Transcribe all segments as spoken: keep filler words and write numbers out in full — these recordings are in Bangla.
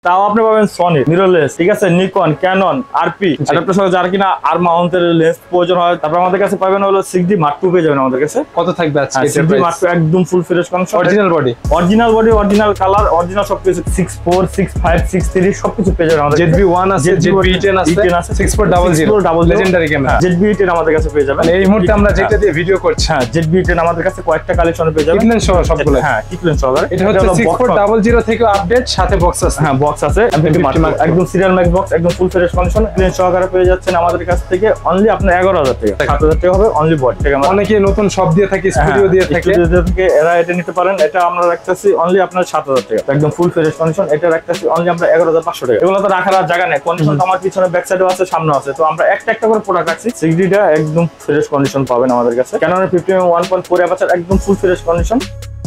তাও আপনি পাবেন সনি মিররলেস, ঠিক আছে, নিকন, ক্যানন, আরপি অ্যাডাপ্টার সহ যারা কিনা আর মাউন্টের লেন্স প্রয়োজন হয়। তারপর আমাদের কাছে পাবেন হলো সিক্স ডি মার্ক টু পেয়ে যাবেন আমাদের কাছে। কত থাকবে আজকে? সিক্স ডি মার্ক টু একদম full fresh condition, original body, original body, original colour, original সবকিছু। Six four, six five, six three সবকিছু পেয়ে যাবেন আমাদের। জেড বি ওয়ান আছে, জেড বি টেন আছে, six four double zero legendary camera, Z B ten আমাদের কাছে পেয়ে যাবেন। এই মুহূর্তে আমরা যেটা দিয়ে ভিডিও করছি, হ্যাঁ জেড বি টেন আমাদের কাছে কয়েকটা কালেকশন পেয়ে যাবেন, কিটলেন্স সহ সবগুলো। হ্যাঁ কিটলেন্স সহ। এটা হচ্ছে সিক্স ফোর ডাবল জিরো থেকে আপডেট, সাথে বক্স আছে। হ্যাঁ বক্স আছে, একদম সিরিয়াল ম্যাক্স বক্স, একদম ফুল ফ্রেশ কন্ডিশন ক্লিন সহকারে পেয়ে যাচ্ছেন আমাদের কাছ থেকে। অনলি আপনার এগারো হাজার টাকা, সাত হাজার টাকা হবে অনলি বডি থেকে। অনেকে নতুন সব দিয়ে থাকে, স্টুডিও দিয়ে থাকে, স্টুডিও থেকে এরা এটা নিতে পারেন। এটা আমরা রাখতেছি অনলি আপনার সাত হাজার টাকা, একদম ফুল ফ্রেশ কন্ডিশন। এটা রাখতেছি অনলি আমরা এগারো হাজার পাঁচশো টাকা। এগুলো তো রাখার আর জায়গা নেই, কন্ডিশন তো আমার পিছনে ব্যাক সাইডেও আছে, সামনে আছে, তো আমরা একটা একটা করে প্রোডাক্ট রাখছি। সিক্স ডিটা একদম ফ্রেশ কন্ডিশন পাবেন আমাদের কাছে। Canon fifty one point four aperture একদম ফুল ফ্রেশ কন্ডিশন।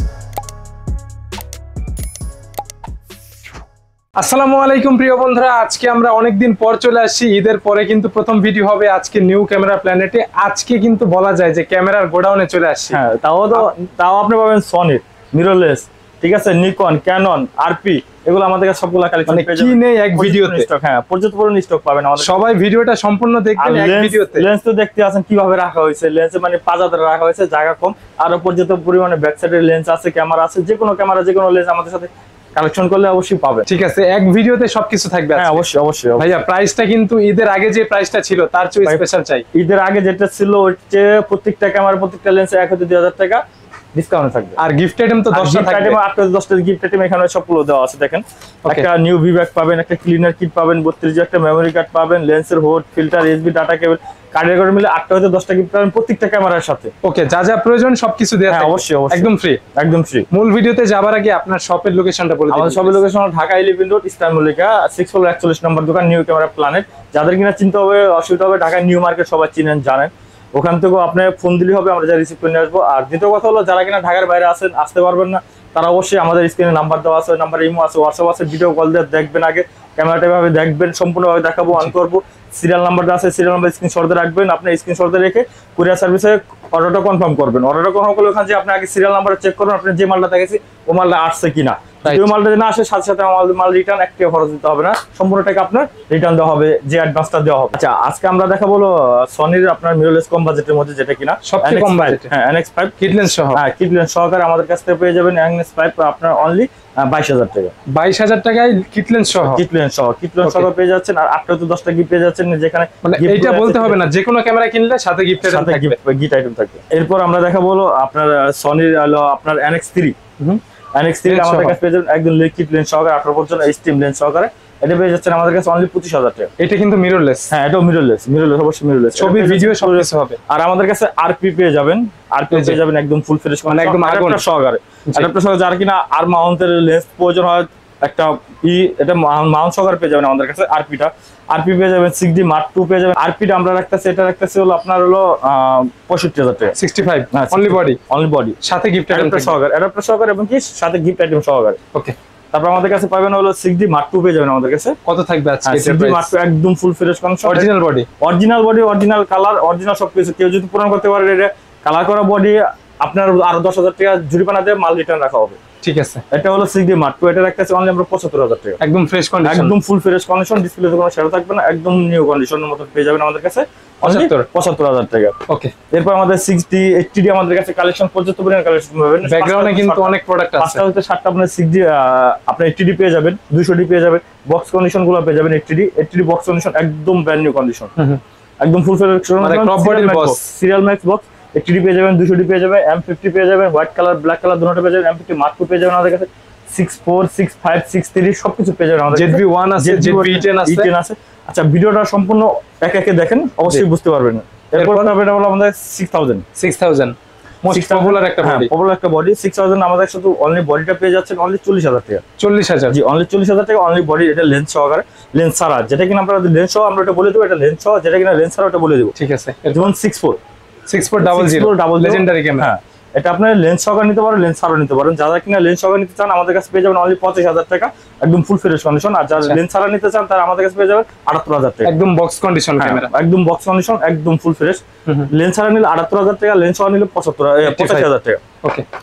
আসসালামু আলাইকুম প্রিয় বন্ধুরা, আজকে আমরা অনেকদিন পর চলে আসছি, ঈদের পরে কিন্তু প্রথম ভিডিও হবে আজকে নিউ ক্যামেরা প্ল্যানেটে। আজকে কিন্তু বলা যায় যে ক্যামেরার গোডাউনে চলে আসছি। হ্যাঁ তাও তো তাও আপনি পাবেন সনি মিররলেস, ঠিক আছে, নিকন, ক্যানন, আরপি এগুলো আমাদের কাছে সবগুলা কালেকশন পেয়ে যাবেন। কি নেই এক ভিডিওতে স্টক, হ্যাঁ পর্যাপ্ত পরিমাণ স্টক পাবেন আমাদের। সবাই ভিডিওটা সম্পূর্ণ দেখবেন এক ভিডিওতে। লেন্স তো দেখতে আছেন কিভাবে রাখা হয়েছে, লেন্স মানে পাঁচা ধরে রাখা হয়েছে, জায়গা কম, আরো পর্যাপ্ত পরিমাণে ব্যাক সাইডের লেন্স আছে, ক্যামেরা আছে, যে কোনো ক্যামেরা যে কোনো লেন্স আমাদের সাথে কালেকশন করলে অবশ্যই পাবেন। ঠিক আছে, এক ভিডিওতে সবকিছু থাকবে। হ্যাঁ অবশ্যই অবশ্যই ভাইয়া, প্রাইসটা কিন্তু ঈদের আগে যে প্রাইসটা ছিল তার চেয়ে স্পেশাল চাই। ঈদের আগে যেটা ছিল হচ্ছে প্রত্যেকটা ক্যামেরা প্রত্যেকটা লেন্সে এক হাজার দুই হাজার টাকা ডিসকাউন্ট থাকবে। আর গিফট আইটেম তো দশটা থাকবে, আটটা দশটা গিফট আইটেম এখানে সবগুলো দেওয়া আছে। দেখেন একটা নিউ ভি ব্যাগ পাবেন, একটা ক্লিনার কিট পাবেন, বত্রিশ একটা মেমোরি কার্ড পাবেন, লেন্সের hood, filter, SB, data cable, কার্ডের করে মিলে আটটা হতে দশটা গিফট পাবেন প্রত্যেকটা ক্যামেরার সাথে। ওকে, যা যা প্রয়োজন সবকিছু দেয়া থাকবে। অবশ্যই অবশ্যই একদম ফ্রি, একদম ফ্রি। মূল ভিডিওতে যাবার আগে আপনার শপের লোকেশনটা বলে দিন। আমাদের শপের location Dhaka eleven road, eastern Mallika, six four একচল্লিশ নম্বর দোকান, নিউ ক্যামেরা প্ল্যানেট। যাদের কিনা চিন্তা হবে অসুবিধা হবে, ঢাকা নিউ মার্কেট সবাই চিনেন জানেন, ওখান থেকেও আপনি ফোন দিলেই হবে, আমরা যা রিসিভ করে নিয়ে আসবো। আর দ্বিতীয় কথা হলো যারা কিনা ঢাকার বাইরে আছেন, আসতে পারবেন না, তারা অবশ্যই আমাদের স্ক্রিনে নাম্বার দেওয়া আছে, নাম্বার ইমো আছে, হোয়াটসঅ্যাপ আছে, ভিডিও কল দিয়ে দেখবেন, আগে ক্যামেরাটা ভাবে দেখবেন, সম্পূর্ণভাবে দেখাবো, অন করবো। সিরিয়াল নাম্বারটা আছে, সিরিয়াল নাম্বার স্ক্রিনশট দিয়ে রাখবেন, আপনি স্ক্রিনশট দিয়ে রেখে কুরিয়ার সার্ভিসে অর্ডারটা কনফার্ম করবেন। অর্ডারটা কনফার্ম করলে ওখানে যে আপনি আগে সিরিয়াল নাম্বার চেক করুন, আপনি যে মালটা দেখেছি ও মালটা আসছে কিনা। যদি মালটা না আসে সাথে সাথে আমাদের মাল রিটার্ন একটা খরচ দিতে হবে না, সম্পূর্ণ টাকা আপনার রিটার্ন দেওয়া হবে, যে অ্যাডভান্সটা দেওয়া হবে। আচ্ছা আজকে আমরা দেখাবো সনির আপনার মিররলেস কম বাজেটের মধ্যে যেটা কিনা সবচেয়ে কম বাজেট, হ্যাঁ এন এক্স ফাইভ কিটলেন্স সহ। হ্যাঁ কিটলেন্স সহকারে আমাদের কাছ থেকে পেয়ে যাবেন এন এক্স ফাইভ আপনার অনলি বাইশ হাজার টাকা। বাইশ হাজার টাকায় কিটলেন্স সহ, কিটলেন্স সহ কিটলেন্স সহ পেয়ে যাচ্ছেন। আর আটটা তো দশটা গিফট পেয়ে যাচ্ছেন, যেখানে মানে এইটা বলতে হবে না, যে কোনো ক্যামেরা কিনলে সাথে গিফট আইটেম থাকবে, গিফট আইটেম থাকবে। এরপর আমরা দেখাবো আপনার সনির হলো আপনার N X three N X three আমাদের কাছে পেয়ে যাবেন একদম লিকুইড লেন্স সহকারে, আঠারো পর্যন্ত স্টিম লেন্স সহকারে। এটা পেয়ে যাচ্ছেন আমাদের কাছে অনলি পঁচিশ হাজার টাকা। এটা কিন্তু মিররলেস, হ্যাঁ এটাও মিররলেস, মিররলেস অবশ্যই মিররলেস, ছবি ভিডিও সব কিছু হবে। আর আমাদের কাছে আরপি পেয়ে যাবেন, আরপি পেয়ে যাবেন একদম ফুল ফ্রেশ মানে একদম অ্যাডাপ্টার সহকারে। অ্যাডাপ্টার সহকারে যারা কিনা আর মাউন্টের লেন্স প্রয়োজন হয় একটা ই, এটা মাউন্ট সহকারে পেয়ে যাবেন আমাদের কাছে। আরপিটা আরপি পেয়ে যাবেন, সিক্স ডি মার্ক টু পেয়ে যাবেন। আরপিটা আমরা রাখতেছি, এটা রাখতেছি হলো আপনার হলো পঁয়ষট্টি হাজার টাকা, sixty five only body, only body সাথে গিফট আইটেম সহকারে, অ্যাডাপ্টার সহকারে এবং কি সাথে গিফট আইটেম সহকারে। ওকে, তারপর আমাদের কাছে পাবেন হলো সিক্স ডি মার্ক টু পেয়ে যাবেন আমাদের কাছে। কত থাকবে আজকে? সিক্স ডি মার্ক টু একদম full fresh condition, original body, original body, original colour, original সবকিছু। কেউ যদি পূরণ করতে পারে এটা কালার করা বডি, আপনার আরো দশ হাজার টাকা জরিমানা দিয়ে মাল রিটার্ন রাখা হবে। ঠিক আছে, এটা হলো সিক্স ডি মার্ক টু, এটা রাখতেছে অনলি আমরা পঁচাত্তর হাজার টাকা, একদম ফ্রেশ কন্ডিশন, একদম ফুল ফ্রেশ কন্ডিশন, ডিসপ্লেতে কোনো শেয়ার থাকবে না, একদম নিউ কন্ডিশনের মতো পেয়ে যাবেন আমাদের কাছে পঁচাত্তর হাজার টাকা। ওকে, এরপর আমাদের সিক্স ডি এইচডি আমাদের কাছে কালেকশন পর্যাপ্ত পরিমাণ কালেকশন পাবেন। ব্যাকগ্রাউন্ডে কিন্তু অনেক প্রোডাক্ট আছে, পাঁচটা হতে সাতটা আপনার সিক্স ডি আপনার এইচডি পেয়ে যাবেন, দুইশো ডি পেয়ে যাবেন, বক্স কন্ডিশন গুলো পেয়ে যাবেন। এইচডি এইচডি বক্স কন্ডিশন একদম ব্র্যান্ড নিউ কন্ডিশন, একদম ফুল ফ্রেশ মানে টপ বডির box, serial max box. HD পেয়ে যাবেন, দুইশো ডি পেয়ে যাবেন, এম ফিফটি পেয়ে যাবেন, হোয়াইট কালার ব্ল্যাক কালার দুটোটা পেয়ে যাবেন, এম ফিফটি মার্ক টু পেয়ে যাবেন আমাদের কাছে, six four, six five, six three সবকিছু পেয়ে যাবেন আমাদের। জেড বি ওয়ান আছে, জেড বি টেন আছে। আচ্ছা ভিডিওটা সম্পূর্ণ একে একে দেখেন, অবশ্যই বুঝতে পারবেন। এরপর এটা হলো আমাদের six thousand six thousand most popular একটা বডি, পপুলার একটা বডি সিক্স থাউজেন্ড আমাদের শুধু অনলি বডিটা পেয়ে যাচ্ছেন অনলি চল্লিশ হাজার টাকা। চল্লিশ হাজার জি অনলি চল্লিশ হাজার টাকা অনলি বডি। এটা লেন্স সহকারে, লেন্স ছাড়া, যেটা কিনা আমরা লেন্স সহ আমরা এটা বলে দেবো, এটা লেন্স সহ, যেটা কিনা লেন্স ছাড়া ওটা বলে দেবো। ঠিক আছে, যেমন six four six four double zero double legendary camera, এটা আপনার লেন্স সহকারে নিতে পারেন, লেন্স ছাড়াও নিতে পারেন। যারা কিনা লেন্স সহকারে নিতে চান আমাদের কাছে পেয়ে যাবেন অনলি পঁচিশ হাজার টাকা, একদম ফুল ফ্রেশ কন্ডিশন। আর যারা লেন্স ছাড়া নিতে চান তারা আমাদের কাছে পেয়ে যাবেন আটাত্তর হাজার টাকা, একদম বক্স কন্ডিশন ক্যামেরা, একদম বক্স কন্ডিশন, একদম ফুল ফ্রেশ। লেন্স ছাড়া নিলে আটাত্তর হাজার টাকা, লেন্স সহ নিলে পঁচাত্তর পঁচাশি হাজার টাকা। ওকে,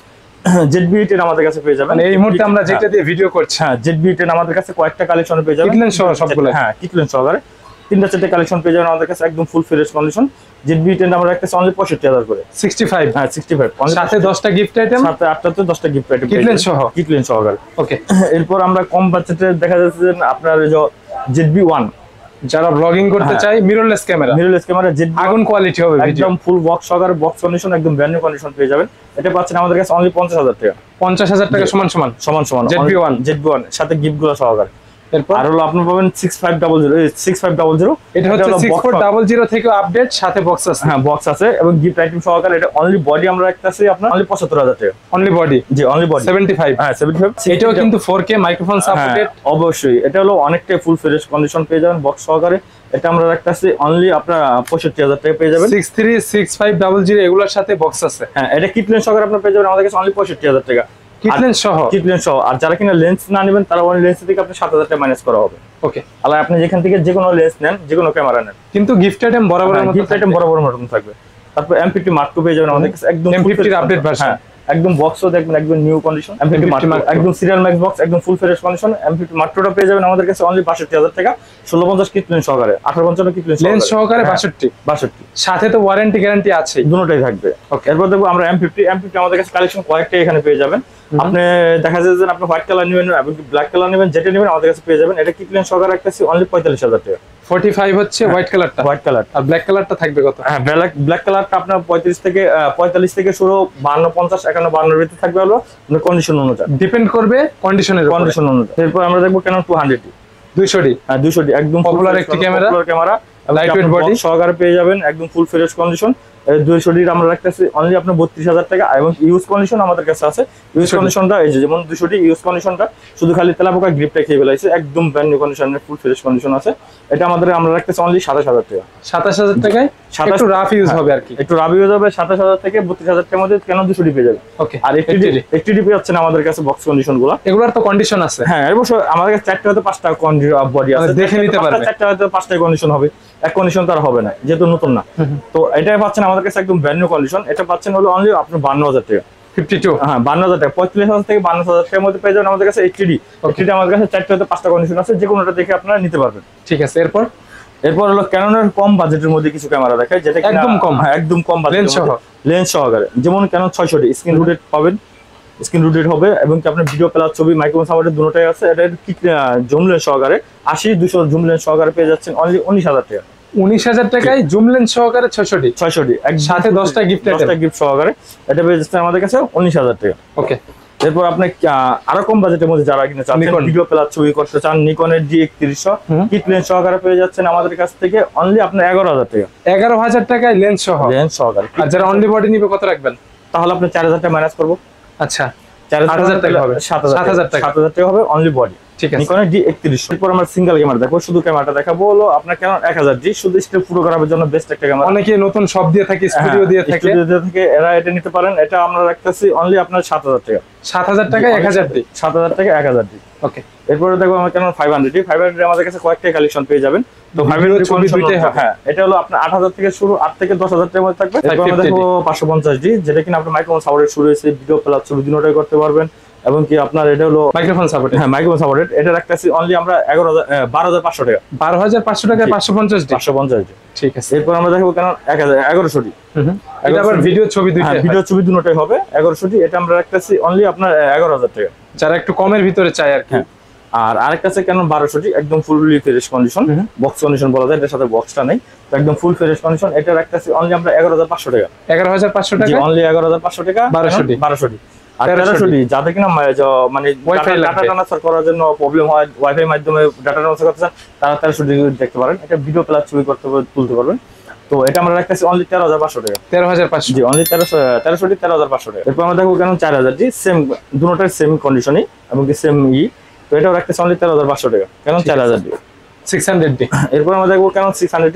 জেড বি টেন আমাদের কাছে পেয়ে যাবেন। মানে এই মুহূর্তে আমরা যেটা দিয়ে ভিডিও করছি, হ্যাঁ জেড বি টেন আমাদের কাছে কয়েকটা কালেকশন পেয়ে যাবেন, কিটলেন সহ সবগুলো। হ্যাঁ কিটলেন সহকারে তিনটা চারটে কালেকশন পেয়ে যাবেন আমাদের কাছে একদম full fresh condition. Z B ten আমরা রাখতেছি অনলি পঁয়ষট্টি হাজার করে, সিক্সটি ফাইভ। হ্যাঁ সিক্সটি ফাইভ, সাথে দশটা গিফট আইটেম, সাথে আটটাতে দশটা গিফট আইটেম কিটলেন সহ, কিটলেন সহকারে। ওকে। এরপর আমরা কম বাজেটে দেখা যাচ্ছে যে আপনার জেড বি ওয়ান, যারা ব্লগিং করতে চায়, mirrorless camera, mirrorless camera Z আগুন কোয়ালিটি হবে, একদম ফুল বক্স সহকারে, বক্স কন্ডিশন একদম ব্র্যান্ড নিউ কন্ডিশন পেয়ে যাবেন। এটা পাচ্ছেন আমাদের কাছে অনলি পঞ্চাশ হাজার টাকা, পঞ্চাশ হাজার টাকা সমান সমান সমান সমান Z B one, Z B one সাথে গিফট গুলো সহকারে। এরপর আর হলো আপনি পাবেন six five double zero, six five double zero, এটা হচ্ছে সিক্স ফোর ডাবল জিরো থেকে আপডেট, সাথে বক্স আছে। হ্যাঁ বক্স আছে এবং গিফট আইটেম সহকারে। এটা অনলি বডি আমরা রাখতেছি আপনার অনলি পঁচাত্তর হাজার টাকা, অনলি বডি, জি অনলি বডি সেভেন্টি ফাইভ। হ্যাঁ সেভেন্টি ফাইভ। এটাও কিন্তু ফোর কে মাইক্রোফোন সাপোর্টেড, অবশ্যই এটা হলো অনেকটাই ফুল ফ্রেশ কন্ডিশন পেয়ে যাবেন বক্স সহকারে। এটা আমরা রাখতেছি অনলি আপনার পঁয়ষট্টি হাজার টাকা পেয়ে যাবেন। Six three six five double zero এগুলোর সাথে বক্স আছে। হ্যাঁ এটা কিটলেন সহকারে আপনার পেয়ে যাবেন আমাদের কাছে অনলি পঁয়ষট্টি হাজার টাকা, কিটলেন সহ, কিটলেন সহ। আর যারা কিনা লেন্স না নেবেন তারা ওই লেন্স থেকে আপনি সাত হাজার টাকা মাইনাস করা হবে। ওকে। আর আপনি যেখান থেকে যে কোনো লেন্স নেন, যে কোনো ক্যামেরা নেন, কিন্তু গিফট আইটেম বরাবর গিফট আইটেম বরাবর মতন থাকবে। তারপর এম ফিফটি মার্ক টু পেয়ে যাবেন আমাদের কাছে একদম এম ফিফটি আপডেট ভার্সন, একদম বক্সও দেখবেন একদম new condition. M fifty mark two একদম সিরিয়াল ম্যাক্স বক্স, একদম full fresh condition. M fifty mark two টা পেয়ে যাবেন আমাদের কাছে অনলি বাষট্টি হাজার টাকা, ষোলো পঞ্চাশ কিটলেন সহকারে, আঠারো পঞ্চান্ন কিটলেন লেন্স সহকারে বাষট্টি, বাষট্টি সাথে তো ওয়ারেন্টি গ্যারান্টি আছে, দুটোটাই থাকবে। এরপর দেখবো আমরা এম ফিফটি, এম ফিফটি আমাদের কাছে কালেকশন কয়েকটাই এখানে পেয়ে যাবেন। আপনি দেখা যায় যে আপনি হোয়াইট কালার নেবেন এবং ব্ল্যাক কালার নেবেন, যেটা নেবেন আমাদের কাছে পেয়ে যাবেন। এটা কিটলেন সহকারে একটা অনলি পঁয়তাল্লিশ হাজার টাকা, ফর্টি ফাইভ হচ্ছে হোয়াইট কালারটা, হোয়াইট কালার। আর ব্ল্যাক কালারটা থাকবে কত? হ্যাঁ ব্ল্যাক ব্ল্যাক কালারটা আপনার পঁয়ত্রিশ থেকে পঁয়তাল্লিশ থেকে শুরু, বান্ন পঞ্চাশ একান্ন বান্নর ভিতরে থাকবে হলো আপনার কন্ডিশন অনুযায়ী, ডিপেন্ড করবে কন্ডিশনের কন্ডিশন অনুযায়ী। এরপর আমরা দেখবো কেন টু হান্ড্রেড দুইশো ডি, হ্যাঁ দুইশো ডি একদম পপুলার একটি ক্যামেরা, ক্যামেরা লাইটওয়েট বডি সহকারে পেয়ে যাবেন, একদম ফুল ফ্রেশ কন্ডিশন। দুইশো ডি আমরা রাখতেছি অনলি আপনার বত্রিশ হাজার টাকা, এবং ইউজ কন্ডিশন আমাদের কাছে আছে। ইউজ কন্ডিশনটা এই যে যেমন দুইশো ডি ইউজ কন্ডিশনটা শুধু খালি তেলাপোকা গ্রিপটা খেয়ে ফেলাইছে, একদম ব্র্যান্ড নিউ কন্ডিশনের ফুল ফ্রেশ কন্ডিশন আছে। এটা আমাদের আমরা রাখতেছি অনলি সাতাশ হাজার টাকা, সাতাশ হাজার টাকায় একটু রাফ ইউজ হবে আর কি, একটু রাফ ইউজ হবে। সাতাশ হাজার থেকে বত্রিশ হাজার টাকার মধ্যে কেন দুইশো ডি পেয়ে যাবে। ওকে। আর একটি ডি পাচ্ছেন আমাদের কাছে বক্স কন্ডিশন গুলো, এগুলোর তো কন্ডিশন আছে। হ্যাঁ অবশ্যই আমাদের কাছে চারটা হতে পাঁচটা বডি আছে, দেখে নিতে পারবে, চারটা হতে পাঁচটা কন্ডিশন হবে, এক কন্ডিশন তার হবে না যেহেতু নতুন না। তো এটাই পাচ্ছেন আমাদের কাছে একদম ব্র্যান্ড নিউ কন্ডিশন। এটা পাচ্ছেন হলো অনলি আপনার বান্ন হাজার টাকা, ফিফটি টু, হ্যাঁ বান্ন হাজার টাকা, পঁয়ত্রিশ হাজার থেকে বান্ন হাজার টাকার মধ্যে পেয়ে যাবেন আমাদের কাছে এইচডি। এইচডি আমাদের কাছে চারটা হতে পাঁচটা কন্ডিশন আছে, যে কোনোটা দেখে আপনারা নিতে পারবেন। ঠিক আছে। এরপর এরপর হলো ক্যাননের কম বাজেটের মধ্যে কিছু ক্যামেরা দেখায়, যেটা একদম কম, হ্যাঁ একদম কম বাজেট, লেন্স সহ, লেন্স সহকারে। যেমন ক্যানন ছয়শো ডি স্ক্রিন রুটেড পাবেন, স্ক্রিন রুটেড হবে এবং কি আপনার ভিডিও প্লাস ছবি মাইক্রোফোন সাপোর্টেড দুটোটাই আছে। এটা জুম লেন্স সহকারে আশি দুশো জুম লেন্স সহকারে পেয়ে যাচ্ছেন অনলি উনিশ হাজার টাকা, উনিশ হাজার টাকায় জুম লেন্স সহকারে ছয়শো ডি, ছয়শো ডি সাথে দশটা গিফট, দশটা গিফট সহকারে এটা পেয়ে যাচ্ছেন আমাদের কাছে উনিশ হাজার টাকা। ওকে। এরপর আপনি আরো কম বাজেটের মধ্যে যারা কিনা চান ভিডিও প্লাস ছবি করতে চান, নিকনের ডি একত্রিশশো কিট লেন্স সহকারে পেয়ে যাচ্ছেন আমাদের কাছ থেকে অনলি আপনার এগারো হাজার টাকা, এগারো হাজার টাকায় লেন্স সহ, লেন্স সহকারে। আর যারা অনলি বডি নিবে কত রাখবেন? তাহলে আপনি চার হাজার টাকা মাইনাস করবো, আচ্ছা চার হাজার টাকা হবে, সাত হাজার টাকা, সাত হাজার টাকা হবে অনলি বডি। ঠিক আছে। নিকনের ডি একত্রিশশো। এরপর আমরা সিঙ্গেল ক্যামেরা দেখো, শুধু ক্যামেরাটা দেখাবো হলো আপনার কেন এক হাজার ডি, শুধু স্টিল ফটোগ্রাফের জন্য বেস্ট একটা ক্যামেরা। অনেকে নতুন সব দিয়ে থাকে, স্টুডিও দিয়ে থাকে, স্টুডিও দিয়ে থাকে, এরা এটা নিতে পারেন। এটা আমরা রাখতেছি অনলি আপনার সাত হাজার টাকা, সাত হাজার টাকা এক হাজার ডি, সাত হাজার টাকা এক হাজার ডি। ওকে। এরপরে দেখো আমরা Canon five hundred D, five hundred আমাদের কাছে কয়েকটা কালেকশন পেয়ে যাবেন। তো ফাইভ হান্ড্রেড ছবি দুইটাই হবে, হ্যাঁ এটা হলো আপনার আট হাজার থেকে শুরু, আট থেকে দশ হাজার টাকার মধ্যে থাকবে। এরপর আমরা দেখো পাঁচশো পঞ্চাশ ডি, যেটা কিনা আপনার মাইক্রোফোন সাপোর্টেড শুরু হয়েছে, ভিডিও প্লাস ছবি দুটোটাই করতে পারবেন, এবং কি আপনার এটা হলো মাইক্রোফোন সাপোর্টেড, হ্যাঁ মাইক্রোফোন সাপোর্টেড। এটা রাখতেছি অনলি আমরা এগারো হাজার বারো হাজার পাঁচশো টাকা, বারো হাজার পাঁচশো টাকায় পাঁচশো পঞ্চাশ ডি, পাঁচশো পঞ্চাশ ডি। ঠিক আছে। এরপর আমরা দেখবো কেন এক হাজার এগারোশো ডি, এটা আবার ভিডিও ছবি দুইটাই, ভিডিও ছবি দুটোটাই হবে এগারোশো ডি। এটা আমরা রাখতেছি অনলি আপনার এগারো হাজার টাকা, যারা একটু কমের ভিতরে চায় আর কি। আর আরেকটা আছে কেন বারোশো ডি, একদম fully fresh condition, box condition বলা যায়, এটার সাথে বক্সটা নেই, একদম ফুল ফ্রেশ কন্ডিশন। এটা রাখতেছি অনলি আমরা এগারো হাজার পাঁচশো টাকা, এগারো হাজার পাঁচশো টাকা, অনলি এগারো হাজার পাঁচশো টাকা, বারোশো ডি, বারোশো ডি। আর তেরোশো ডি যাদের কিনা মানে ডাটা ট্রান্সফার করার জন্য প্রবলেম হয়, ওয়াইফাই মাধ্যমে ডাটা ট্রান্সফার করতে চান, তারা তেরোশো ডি দেখতে পারেন। এটা ভিডিও প্লাস ছবি করতে তুলতে পারবেন। তো এটা আমরা রাখতেছি অনলি তেরো হাজার পাঁচশো টাকা, তেরো হাজার পাঁচশো, জি অনলি তেরোশো তেরোশো ডি তেরো হাজার পাঁচশো টাকা। এরপর আমরা দেখবো কেন চার হাজার ডি, সেম দুটোটাই সেম কন্ডিশনই এবং কি সেম ই। তো এটাও রাখতেছি অনলি তেরো হাজার পাঁচশো টাকা, কেন চার হাজার ডি, সিক্স হান্ড্রেড ডি। এরপর আমরা দেখবো কেন সিক্স হান্ড্রেড ডি,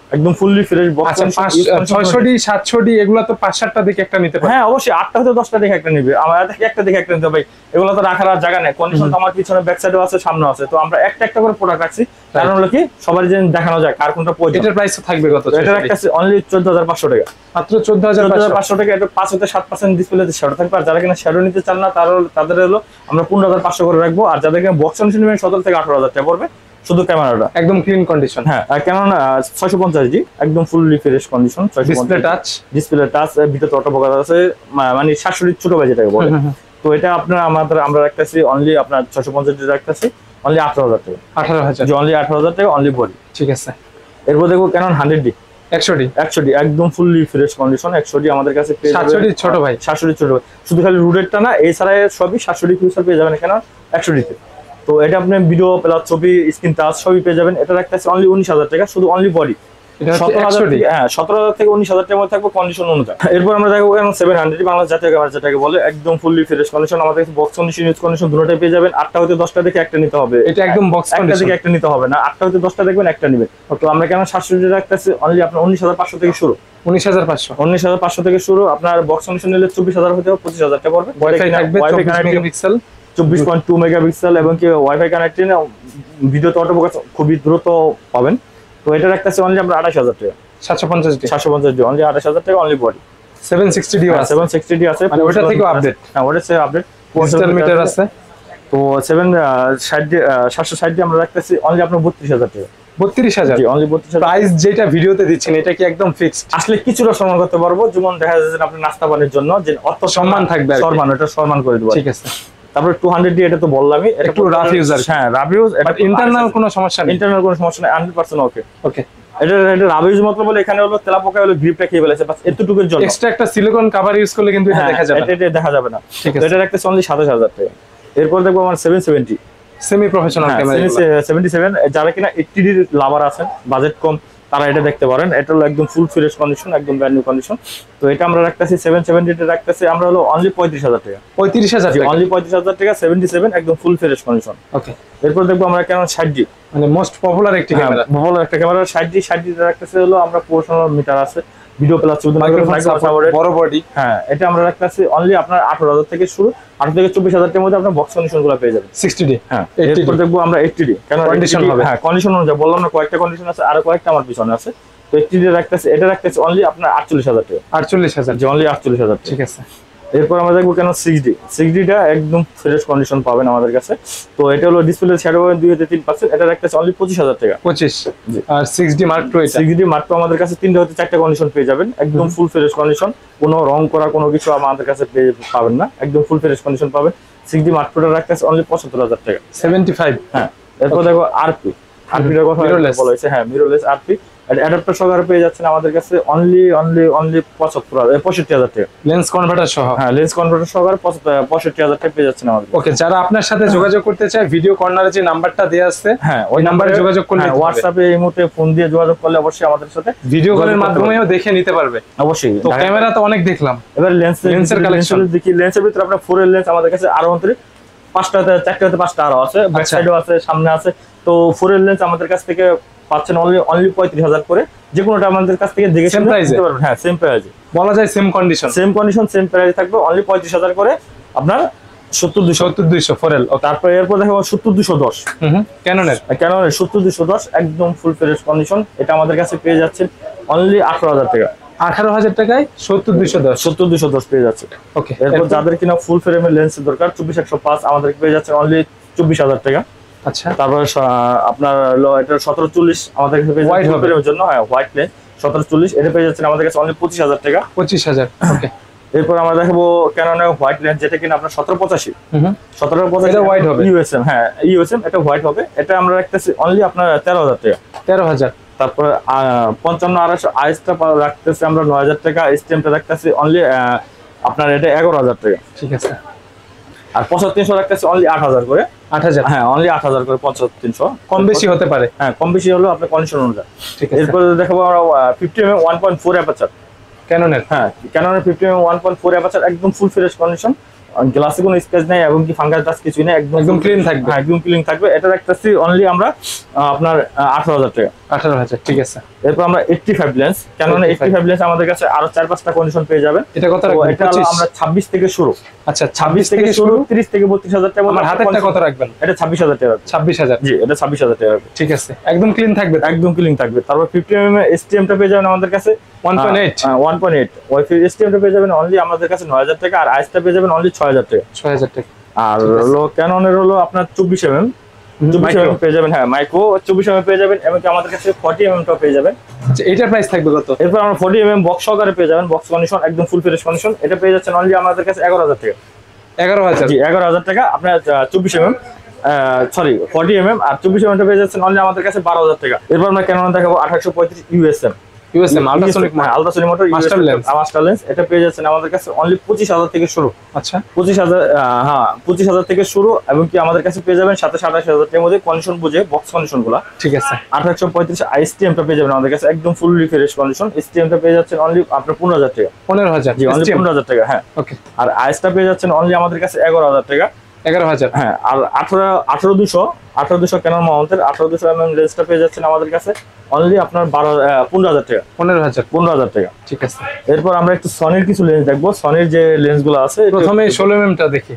একদম ফুললি ফ্রেশ বক্স। আচ্ছা ছয়শো ডি সাতশো ডি এগুলো তো পাঁচ সাতটা দেখে একটা নিতে পারে। হ্যাঁ অবশ্যই, আটটা হতে দশটা দেখে একটা নিবে, আমার থেকে একটা দেখে একটা নিতে ভাই, এগুলো তো রাখার আর জায়গা নেই। কন্ডিশন তো আমার পিছনে ব্যাক সাইডেও আছে, সামনেও আছে, তো আমরা একটা একটা করে প্রোডাক্ট রাখছি, কারণ হলো কি সবার যেন দেখানো যায় কার কোনটা প্রয়োজন। এটার প্রাইস থাকবে কত? এটার একটা অনলি চোদ্দ হাজার পাঁচশো টাকা, মাত্র চোদ্দ হাজার পাঁচশো টাকা। এটা পাঁচ হতে সাত পার্সেন্ট ডিসপ্লেতে শ্যাডো থাকবে, আর যারা কিনা শ্যাডো নিতে চান না তারা তাদের হলো আমরা পনেরো হাজার পাঁচশো করে রাখবো, আর যাদের কিনা বক্স কন্ডিশন নেবেন সতেরো থেকে আঠারো হাজার টাকা পড়বে শুধু ক্যামেরাটা, একদম ক্লিন কন্ডিশন। হ্যাঁ আর ক্যামেরা ছয়শো পঞ্চাশ জি একদম fully fresh condition, display touch, display touch, ভিতরে অটো ফোকাস আছে, মানে সাতশো ছোট ভাই যেটাকে বলে। তো এটা আপনার আমাদের আমরা রাখতেছি অনলি আপনার ছয়শো পঞ্চাশ জি রাখতেছি অনলি আঠারো হাজার টাকা, আঠারো হাজার অনলি আঠারো হাজার টাকা অনলি বডি। ঠিক আছে। এরপর দেখবো ক্যানন হান্ড্রেড ডি একশো ডি একশো ডি একদম ফুললি ফ্রেশ কন্ডিশন, একশো ডি আমাদের কাছে পেয়ে যাবেন। সাতশো ডি ছোট ভাই, সাতশো ডি ছোট ভাই, শুধু খালি রুডেরটা না, এছাড়া সবই সাতশো ডি ফিউচার পেয়ে যাবেন এখানে একশো ডিতে। তো এটা আপনি ভিডিও প্লাস ছবি স্ক্রিন টাচ সবই পেয়ে যাবেন। এটা রাখতেছে অনলি উনিশ হাজার টাকা শুধু অনলি বডি, সতেরো হাজার হ্যাঁ সতেরো হাজার থেকে উনিশ হাজার টাকার মধ্যে থাকবে কন্ডিশন অনুযায়ী। এরপর আমরা দেখবো কেন সেভেন হান্ড্রেড বাংলাদেশ জাতীয় ক্যামেরা যেটাকে বলে, একদম ফুললি ফ্রেশ কন্ডিশন, আমাদের কাছে বক্স কন্ডিশন ইউজ কন্ডিশন দুটোটাই পেয়ে যাবেন। আটটা হতে দশটা দেখে একটা নিতে হবে, এটা একদম বক্স একটা কন্ডিশন থেকে একটা নিতে হবে না, আটটা হতে দশটা দেখবেন একটা নেবেন। তো আমরা কেন সাতশো ডি রাখতেছি অনলি আপনার উনিশ হাজার পাঁচশো থেকে শুরু, উনিশ হাজার পাঁচশো উনিশ হাজার পাঁচশো থেকে শুরু। আপনার বক্স কন্ডিশন নিলে চব্বিশ হাজার হতে পঁচিশ হাজার টাকা পড়বে। ওয়াইফাই থাকবে চব্বিশ মেগাপিক্সেল, চব্বিশ পয়েন্ট টু মেগাপিক্সেল এবং কি ওয়াইফাই কানেক্টেড, ভিডিওতে অটো ফোকাস খুবই দ্রুত পাবেন। তো এটা রাখতেছি অনলি আমরা আঠাশ হাজার টাকা, সাতশো পঞ্চাশ ডি সাতশো পঞ্চাশ ডি অনলি আঠাশ হাজার টাকা only body. Seven sixty D আছে, সেভেন সিক্সটি ডি আছে, মানে ওটা থেকে আপডেট, হ্যাঁ ওটা থেকে আপডেট ডিজিটাল মিটার আছে। তো সেভেন ষাট ডি সাতশো ষাট ডি আমরা রাখতেছি অনলি আপনার বত্রিশ হাজার টাকা, বত্রিশ হাজার অনলি বত্রিশ হাজার। প্রাইস যেটা ভিডিওতে দিচ্ছেন এটা কি একদম ফিক্সড? আসলে কিছুটা সম্মান করতে পারবো, যেমন দেখা যাচ্ছে আপনি নাস্তা পানির জন্য যে অত সম্মান থাকবে, সম্মান এটা সম্মান করে দেবো। ঠিক আছে। তারপরে টু হান্ড্রেড ডি এটা তো বললামই, একটু রাফ ইউজার, হ্যাঁ রাফ ইউজ, এটা ইন্টারনাল কোনো সমস্যা নেই, ইন্টারনাল কোনো সমস্যা নেই, হান্ড্রেড পার্সেন্ট ওকে ওকে। এটা এটা রাফ ইউজ মতলব বলে এখানে হলো তেলাপোকা হলো গ্রিপটা খেয়ে ফেলেছে বাস এতটুকুর জন্য, এক্সট্রা একটা সিলিকন কভার ইউজ করলে কিন্তু এটা দেখা যাবে না, এটা দেখা যাবে না। ঠিক আছে। এটা রাখতেছে অনলি সাতাশ হাজার টাকা। এরপর দেখবো আমার seven seventy semi professional camera, seventy seven যারা কিনা এইটটি ডি লাভার আছেন, বাজেট কম, তারা এটা দেখতে পারেন। এটা হলো একদম ফুল ফ্রেশ কন্ডিশন, একদম ব্র্যান্ড নিউ কন্ডিশন। তো এটা আমরা রাখতেছি সেভেন সেভেন্টি রাখতেছি আমরা হলো অনলি পঁয়ত্রিশ হাজার টাকা, পঁয়ত্রিশ হাজার অনলি পঁয়ত্রিশ হাজার টাকা সেভেন্টি সেভেন একদম ফুল ফ্রেশ কন্ডিশন। ওকে। এরপর দেখবো আমরা কেন ষাট ডি, মানে মোস্ট পপুলার একটি ক্যামেরা, ভালো একটা ক্যামেরা ষাট ডি ষাট ডি রাখতেছে হলো আমরা প্রফেশনাল মিটার আছে, ভিডিও প্লাস বড় বডি, হ্যাঁ এটা আমরা রাখতেছি অনলি আপনার আঠারো হাজার থেকে শুরু, আঠারো থেকে চব্বিশ হাজার টাকার মধ্যে আপনার বক্স কন্ডিশন গুলো পেয়ে যাবেন। সিক্সটি ডি, হ্যাঁ এরপর দেখবো আমরা এইটটি ডি, কেন কন্ডিশন হবে, হ্যাঁ কন্ডিশন অনুযায়ী বললাম না কয়েকটা কন্ডিশন আছে, আরো কয়েকটা আমার পিছনে আছে। তো এইটটি ডি রাখতেছি, এটা রাখতেছি অনলি আপনার আটচল্লিশ হাজার টাকা, আটচল্লিশ হাজার যে অনলি আটচল্লিশ হাজার। ঠিক আছে। এরপর আমরা দেখবো কেন সিক্স ডি, সিক্স ডিটা একদম ফ্রেশ কন্ডিশন পাবেন আমাদের কাছে। তো এটা হলো ডিসপ্লে শ্যাডো পাবেন দুই থেকে তিন পার্সেন্ট, এটা রাখতেছে অনলি পঁচিশ হাজার টাকা, পঁচিশ। আর six D mark two, six D মাত্র আমাদের কাছে তিনটা হতে চারটা কন্ডিশন পেয়ে যাবেন, একদম ফুল ফ্রেশ কন্ডিশন, কোনো রং করা কোনো কিছু আমাদের কাছে পেয়ে পাবেন না, একদম ফুল ফ্রেশ কন্ডিশন পাবেন। সিক্স ডি মাত্রটা রাখতেছে অনলি পঁচাত্তর হাজার টাকা, সেভেন্টি ফাইভ। হ্যাঁ এরপর দেখো আরপি, আরপিটার কথা বলা হয়েছে, হ্যাঁ মিররলেস আরপি অ্যাডাপ্টার সহকারে পেয়ে যাচ্ছেন আমাদের কাছে অনলি অনলি অনলি পঁচাত্তর হাজার পঁয়ষট্টি হাজার টাকা, লেন্স কনভার্টার সহ, হ্যাঁ লেন্স কনভার্টার সহকারে পঁয়ষট্টি হাজার টাকা পেয়ে যাচ্ছেন আমাদের। ওকে। যারা আপনার সাথে যোগাযোগ করতে চায় ভিডিও কর্নারে যে নাম্বারটা দেওয়া আছে, হ্যাঁ ওই নাম্বারে যোগাযোগ করলে, হোয়াটসঅ্যাপে এই মুহূর্তে ফোন দিয়ে যোগাযোগ করলে অবশ্যই আমাদের সাথে ভিডিও কলের মাধ্যমেও দেখে নিতে পারবে অবশ্যই। তো ক্যামেরা তো অনেক দেখলাম, এবার লেন্স লেন্সের কালেকশন দেখি, লেন্সের ভিতরে আপনার ফোর এর লেন্স আমাদের কাছে আরো অন্তরে পাঁচটা চারটে হতে পাঁচটা আরো আছে, ব্যাক সাইডও আছে, সামনে আছে। তো ফোর এর লেন্স আমাদের কাছ থেকে পাচ্ছেন অনলি অনলি পঁয়ত্রিশ হাজার করে, যে কোনোটা আমাদের কাছ থেকে দেখে সেম প্রাইসে, হ্যাঁ সেম প্রাইসে বলা যায় same condition, same condition same প্রাইসে থাকবে অনলি পঁয়ত্রিশ হাজার করে আপনার সত্তর দুশো সত্তর দুইশো ফোরেল। তারপরে এরপর দেখো সত্তর দুশো দশ ক্যাননের, ক্যাননের সত্তর দুশো দশ একদম ফুল ফ্রেশ কন্ডিশন, এটা আমাদের কাছে পেয়ে যাচ্ছে অনলি আঠারো হাজার টাকা, আঠারো হাজার টাকায় সত্তর দুইশো দশ, সত্তর দুশো দশ পেয়ে যাচ্ছে। ওকে। এরপর যাদের কিনা ফুল ফ্রেমের লেন্সের দরকার চব্বিশ একশো পাঁচ আমাদের পেয়ে যাচ্ছে অনলি চব্বিশ হাজার টাকা। আচ্ছা। তারপর আপনার এটা সতেরো চল্লিশ আমাদের কাছে পেয়ে যাচ্ছে ফ্রেমের জন্য, হ্যাঁ হোয়াইট লেন্স সতেরো চল্লিশ এটা পেয়ে যাচ্ছেন আমাদের কাছে অনলি পঁচিশ হাজার টাকা, পঁচিশ হাজার। ওকে। এরপর আমরা দেখাবো ক্যাননের হোয়াইট লেন্স যেটা কিনা আপনার সতেরো পঁচাশি, সতেরো পঁচাশি হোয়াইট হবে, ইউএসএম, হ্যাঁ ইউএসএম এটা হোয়াইট হবে, এটা আমরা রাখতেছি অনলি আপনার তেরো হাজার টাকা, তেরো হাজার। তারপরে পঞ্চান্ন আড়াইশো আইসটা রাখতেছি আমরা নয় হাজার টাকা, স্টেমটা রাখতেছি অনলি আপনার এটা এগারো হাজার টাকা। ঠিক আছে। আর পঁচাত্তর তিনশো রাখতেছি অনলি আট হাজার করে, আট হাজার, হ্যাঁ অনলি আট হাজার করে পঁচাত্তর তিনশো, কম বেশি হতে পারে, হ্যাঁ কম বেশি হলো আপনার কন্ডিশন অনুযায়ী। ঠিক আছে। এরপরে দেখাবো আমরা fifty M M one point four aperture ক্যাননের, হ্যাঁ ক্যাননের fifty M M one point four aperture একদম ফুল ফ্রেশ কন্ডিশন, গ্লাসে কোনো স্ক্র্যাচ নেই এবং কি ফাঙ্গাস টাচ কিছুই নেই, একদম একদম ক্লিন থাকবে, হ্যাঁ একদম ক্লিন থাকবে। এটা রাখতেছি অনলি আমরা আপনার আঠারো হাজার টাকা। আঠারো হাজার, ঠিক আছে। এরপর আমরা এইটটি ফাইভ লেন্স, কেননা এইটটি ফাইভ লেন্স আমাদের কাছে আরো চার পাঁচটা কন্ডিশন পেয়ে যাবেন। এটা কত রাখবেন? এটা আমরা ছাব্বিশ থেকে শুরু। আচ্ছা, ছাব্বিশ থেকে শুরু, তিরিশ থেকে বত্রিশ হাজার টাকা। আমার হাতেরটা কত রাখবেন? এটা ছাব্বিশ হাজার টাকা। ছাব্বিশ হাজার, জি, এটা ছাব্বিশ হাজার টাকা, ঠিক আছে। একদম ক্লিন থাকবে? একদম ক্লিন থাকবে। তারপর ফিফটি এম এম এসটিএম টা পেয়ে যাবেন আমাদের কাছে one point eight. One point eight wifi STM টা পেয়ে যাবেন অনলি আমাদের কাছে নয় হাজার টাকা, আর আইসটা পেয়ে যাবেন অনলি ছয় হাজার টাকা। ছয় হাজার টাকা। আর হলো ক্যাননের হলো আপনার চব্বিশ এম এম, চব্বিশ এম এম পেয়ে যাবেন। হ্যাঁ, মাইক্রো চব্বিশ এম এম পেয়ে যাবেন, এবং আমাদের কাছে ফর্টি এম এম টাও পেয়ে যাবেন। আচ্ছা, এটার প্রাইস থাকবে কত? এরপর আমরা ফর্টি এম এম বক্স সহকারে পেয়ে যাবেন, বক্স কন্ডিশন একদম ফুল ফ্রেশ কন্ডিশন। এটা পেয়ে যাচ্ছেন অনলি আমাদের কাছে এগারো হাজার টাকা। এগারো হাজার? জি, এগারো হাজার টাকা। আপনার চব্বিশ M M sorry forty M M আর চব্বিশ এম এম টা পেয়ে যাচ্ছেন অনলি আমাদের কাছে বারো হাজার টাকা। এরপর আমরা ক্যানন দেখাবো আঠারোশো পঁয়ত্রিশ USM. USM ultrasonic ultrasonic motor master lens, master lens. এটা পেয়ে যাচ্ছেন আমাদের কাছে অনলি পঁচিশ হাজার থেকে শুরু। আচ্ছা, পঁচিশ হাজার, হ্যাঁ পঁচিশ হাজার থেকে শুরু, এবং কি আমাদের কাছে পেয়ে যাবেন সাতাশ আঠাশ হাজার টাকার মধ্যে কন্ডিশন বুঝে বক্স কন্ডিশন গুলা, ঠিক আছে। আঠারোশো পঁয়ত্রিশ আইএসটিএম টা পেয়ে যাবেন আমাদের কাছে একদম ফুললি ফ্রেশ কন্ডিশন। এসটিএম টা পেয়ে যাচ্ছেন অনলি আপনার পনেরো হাজার টাকা। পনেরো হাজার? জি, অনলি পনেরো হাজার টাকা। হ্যাঁ, ওকে। আর আইএসটা পেয়ে যাচ্ছেন অনলি আমাদের কাছে এগারো হাজার টাকা। এগারো হাজার? হ্যাঁ। আর আঠারো আঠারো দুশো আঠারো দুশো ক্যানন মাউন্টের আঠারো দুশো এম এম লেন্সটা পেয়ে যাচ্ছেন আমাদের কাছে অনলি আপনার বারো পনেরো হাজার টাকা। পনেরো হাজার? পনেরো হাজার টাকা, ঠিক আছে। এরপর আমরা একটু সনির কিছু লেন্স দেখবো। সনির যে লেন্স গুলো আছে, প্রথমে ষোলো এম এম টা দেখি।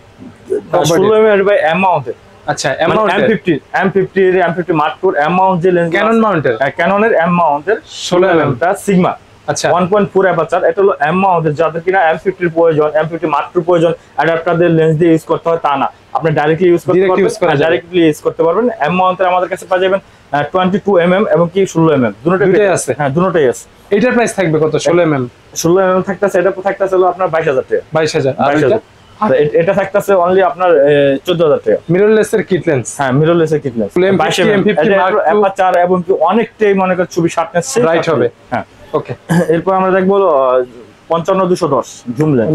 ষোলো এম এম এম মাউন্টের। আচ্ছা, এম মাউন্টের M fifty M fifty M fifty mark two M mount যে লেন্স, ক্যানন মাউন্টের, ক্যাননের এম মাউন্টের ষোলো এম এম টা সিগমা। আচ্ছা, ওয়ান পয়েন্ট ফোর অ্যাপারচার। এটা হলো এম মাউন্টের, যাদের কিনা এম ফিফটি এর প্রয়োজন, এম ফিফটি মার্ক টু প্রয়োজন, অ্যাডাপ্টারদের লেন্স দিয়ে ইউজ করতে হয় তা না, আপনি ডাইরেক্টলি ইউজ করতে পারবেন। ডাইরেক্টলি ইউজ করতে পারবেন। এম মাউন্টের আমাদের কাছে পাওয়া যাবেন টোয়েন্টি টু এম এম এবং কি ষোলো এম এম, দুটোটাই আছে। হ্যাঁ, দুটোটাই আছে। এটার প্রাইস থাকবে কত? ষোলো এম এম? ষোলো এম এম থাকতেছে, এটা থাকতেছে হলো আপনার বাইশ হাজার টাকা। বাইশ হাজার? বাইশ হাজার। আর এটা থাকতেছে অনলি আপনার চোদ্দ হাজার টাকা। মিররলেস এর কিট লেন্স? হ্যাঁ, মিররলেস এর কিট লেন্স বাইশ M fifty mark two aperture, এবং কি অনেকটাই মনে করেন ছবি শার্পনেস রাইট হবে। হ্যাঁ, ওকে। এরপর আমরা দেখবো পঞ্চান্ন দুশো দশ জুম লেন্স।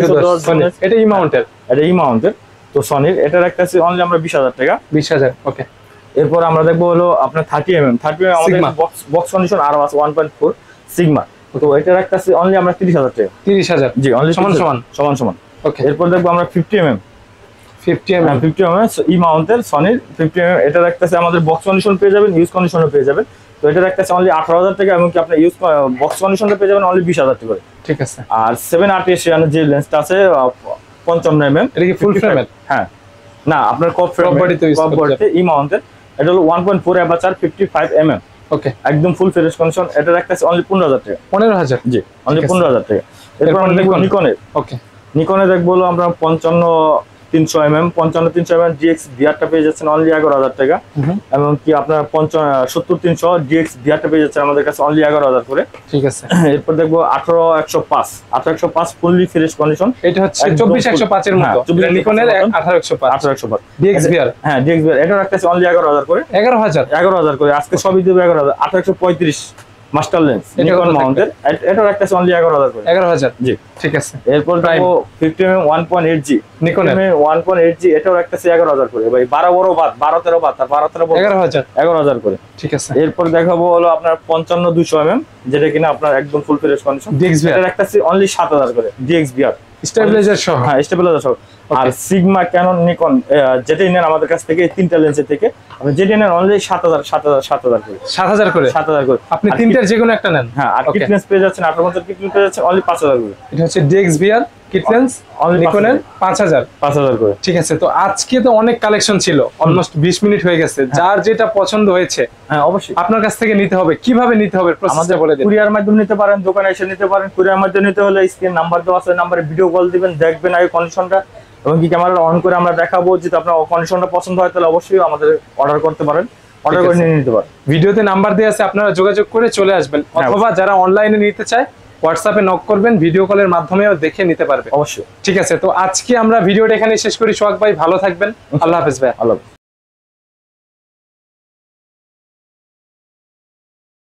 এটা ই মাউন্টের? এটা ই মাউন্টের তো সনির। এটার একটা আছে অনলি আমরা বিশ হাজার টাকা। বিশ হাজার, ওকে। এরপর আমরা দেখবো হলো আপনার thirty M M. Thirty M M আমাদের বক্স বক্স কন্ডিশন আরো আছে ওয়ান পয়েন্ট ফোর সিগমা। তো এটার একটা আছে অনলি আমরা তিরিশ হাজার টাকা। তিরিশ হাজার? জি, অনলি সমান সমান সমান সমান ওকে। এরপর দেখবো আমরা fifty M M. Fifty M M? Fifty M M E মাউন্টের সনির ফিফটি এম এম। এটার একটা আছে আমাদের বক্স কন্ডিশন পেয়ে যাবেন, ইউজ কন্ডিশনও পেয়ে যাবেন। তো এটার একটা আছে অনলি আঠারো হাজার টাকা, এবং কি আপনার ইউজ বক্স কন্ডিশনটা পেয়ে যাবেন অনলি বিশ হাজার টাকা করে। ঠিক আছে। আর সেভেন আট এশিয়ানের যে লেন্সটা আছে পঞ্চান্ন এম এম, এটা কি ফুল ফ্রেমের? হ্যাঁ, না আপনার কপ ফ্রেম বডিতে ই মাউন্টের। এটা হলো one point four aperture, fifty five M M, okay. একদম ফুল ফ্রেশ কন্ডিশন। এটার একটা আছে অনলি পনেরো হাজার টাকা। পনেরো হাজার? জি, অনলি পনেরো হাজার টাকা। এরপর আমরা দেখবো নিকনের। ওকে। নিকনে দেখবো হলো আমরা পঞ্চান্ন তিনশো এম এম, পঞ্চান্ন তিনশো এম এম ডিএক্স ভিআরটা পেয়ে যাচ্ছেন অনলি এগারো হাজার টাকা। এবং কি আপনার পঞ্চান্ন সত্তর তিনশো ডিএক্স ভিআরটা পেয়ে যাচ্ছেন আমাদের কাছে অনলি এগারো হাজার করে। ঠিক আছে। এরপর দেখবো আঠারো একশো পাঁচ আঠারো একশো পাঁচ ফুললি ফ্রেশ কন্ডিশন। এটা হচ্ছে চব্বিশ একশো পাঁচ এর মতো, নিকনের আঠারো একশো পাঁচ। আঠারো একশো পাঁচ ডিএক্স ভিআর। হ্যাঁ, ডিএক্স ভিআর। এটার একটা অনলি এগারো হাজার করে। এগারো হাজার? এগারো হাজার করে আজকে সবই দেবে এগারো হাজার। আঠারো একশো পঁয়ত্রিশ মাস্টার লেন্স নিকন মাউন্টের। এটার একটা অনলি এগারো হাজার করে। এগারো হাজার? জি, ঠিক আছে। এরপর দেখো fifty M M one point eight G নিকনের ওয়ান পয়েন্ট এইট জি। এটাও একটা এগারো হাজার করে ভাই। বারো বড় বাদ, বারো তেরো বাদ, আর বারো তেরো এগারো হাজার? এগারো হাজার করে। ঠিক আছে। এরপর দেখাবো হলো আপনার পঞ্চান্ন দুশো এম এম, যেটা কিনা আপনার একদম full fresh condition. DX VR এটার একটা অনলি সাত হাজার করে। ডিএক্স ভিআর স্টেবিলাইজার সহ? হ্যাঁ, স্টেবিলাইজার সহ। আর সিগমা ক্যানন নিকন যেটাই নেন আমাদের কাছ থেকে তিনটা লেন্সের থেকে আপনি যেটাই নেন অনলি সাত হাজার সাত হাজার সাত হাজার করে। সাত হাজার করে? সাত হাজার করে। আপনি তিনটার যে কোনো একটা নেন। হ্যাঁ, আর কিট লেন্স পেয়ে যাচ্ছেন আঠারো বছর কিট লেন্স পেয়ে যাচ্ছেন অনলি পাঁচ হাজার করে। এটা হচ্ছে ডিএক্স ভিআর কিট লেন্স নিকনের পাঁচ হাজার? পাঁচ হাজার করে। ঠিক আছে। তো আজকে তো অনেক কালেকশন ছিল, অলমোস্ট বিশ মিনিট হয়ে গেছে। যার যেটা পছন্দ হয়েছে হ্যাঁ অবশ্যই আপনার কাছ থেকে নিতে হবে। কিভাবে নিতে হবে প্রসেসটা বলে দিন। কুরিয়ার মাধ্যমে নিতে পারেন, দোকানে এসে নিতে পারেন। কুরিয়ার মাধ্যমে নিতে হলে স্ক্রিন নাম্বার দেওয়া আছে, নাম্বারে ভিডিও কল দিবেন, দেখবেন আগে কন্ডিশনটা, এবং কি ক্যামেরা অন করে আমরা দেখাবো। যদি আপনার কন্ডিশনটা পছন্দ হয় তাহলে অবশ্যই আমাদের অর্ডার করতে পারেন, অর্ডার করে নিয়ে নিতে পারেন। ভিডিওতে নাম্বার দেওয়া আছে, আপনারা যোগাযোগ করে চলে আসবেন, অথবা যারা অনলাইনে নিতে চায় হোয়াটসঅ্যাপে নক করবেন, ভিডিও কলের মাধ্যমেও দেখে নিতে পারবে। অবশ্যই। ঠিক আছে। তো আজকে আমরা ভিডিওটা এখানে শেষ করি। সোহাগ ভাই ভালো থাকবেন। আল্লাহ হাফেজ ভাই। আল্লাহ হাফেজ।